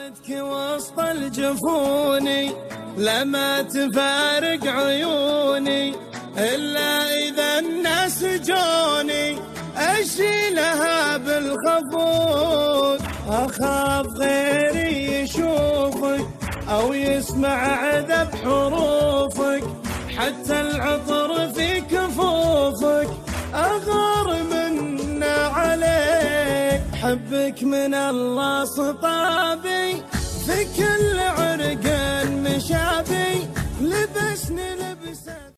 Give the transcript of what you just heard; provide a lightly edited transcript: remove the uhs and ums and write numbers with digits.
وعدك وسط الجفوني لما تفارق عيوني، إلا إذا الناس جوني أشيلها بالخفوت. أخاف غيري يشوفك أو يسمع عذب حروفك، حتى العطر في كفوفك أغار منا عليك. حبك من الله صطابي في كل عرق مشابي، لبسني لبسك.